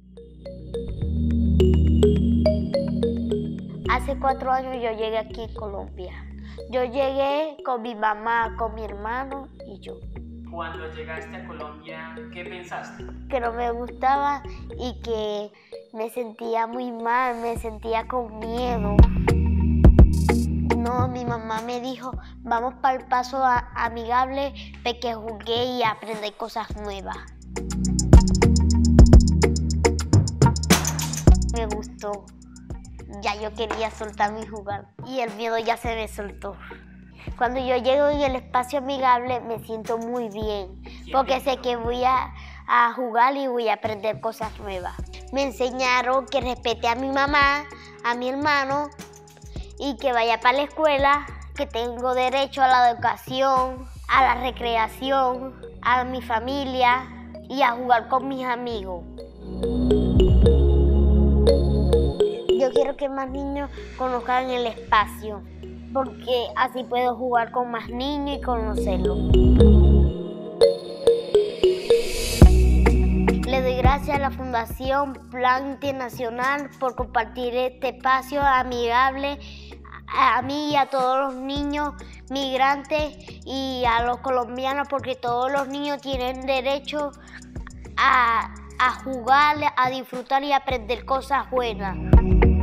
Hace 4 años yo llegué aquí en Colombia. Yo llegué con mi mamá, con mi hermano y yo. Cuando llegaste a Colombia, ¿qué pensaste? Que no me gustaba y que me sentía muy mal, me sentía con miedo. No, mi mamá me dijo, vamos para el paso amigable para que jugué y aprendí cosas nuevas. Me gustó. Ya yo quería soltarme y jugar y el miedo ya se me soltó. Cuando yo llego en el espacio amigable me siento muy bien porque sé que voy a jugar y voy a aprender cosas nuevas. Me enseñaron que respete a mi mamá, a mi hermano y que vaya para la escuela, que tengo derecho a la educación, a la recreación, a mi familia y a jugar con mis amigos. Yo quiero que más niños conozcan el espacio, porque así puedo jugar con más niños y conocerlos. Le doy gracias a la Fundación Plan Internacional por compartir este espacio amigable a mí y a todos los niños migrantes y a los colombianos, porque todos los niños tienen derecho a jugar, a disfrutar y a aprender cosas buenas.